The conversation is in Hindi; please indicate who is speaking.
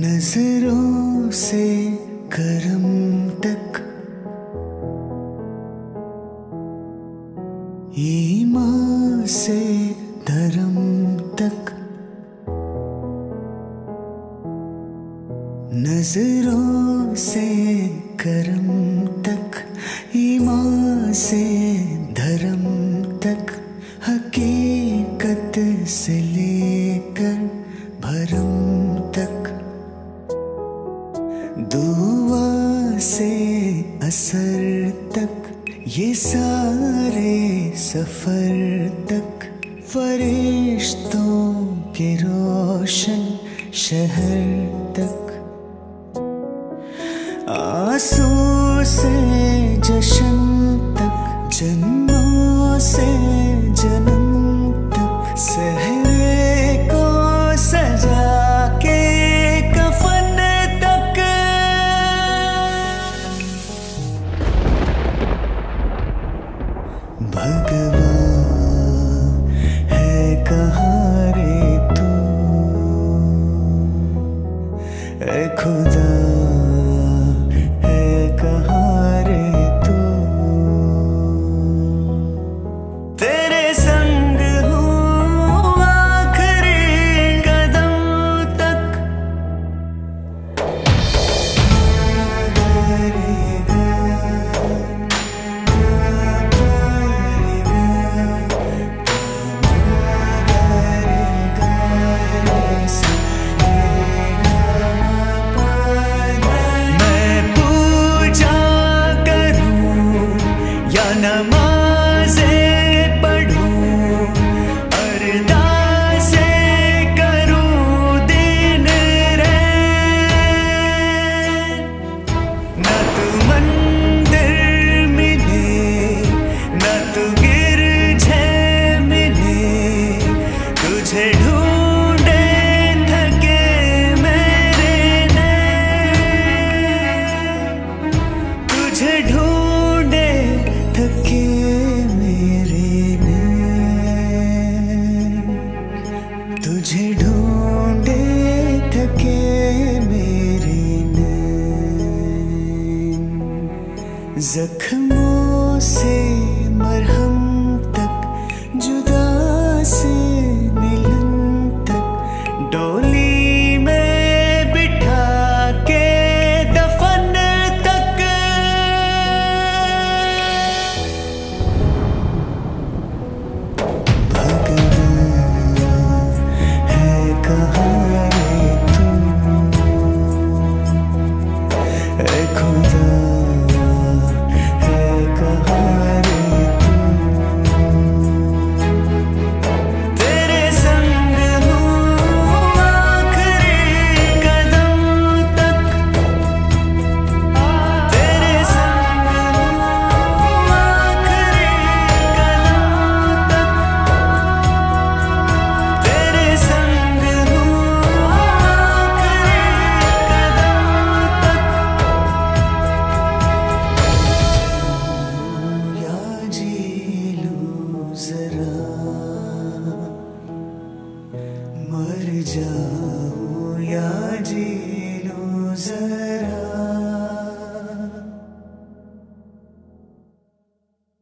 Speaker 1: नजरों से करम तक, ईमान से धर्म तक, नजरों से करम तक, ईमान से धर्म तक, हकीकत से लेकर भरम तक, दुआ से असर तक, ये सारे सफर तक, फरिश्तों के रोशन शहर तक, आंसू से जश्न तक, जन्मों से जन्म तक, सहरे को सजा के कफन तक। भगवान है कहाँ रे तू, ऐ खुदा है कहाँ रे तू, तेरे संग हूँ आखिरी कदम तक। नमाज़ें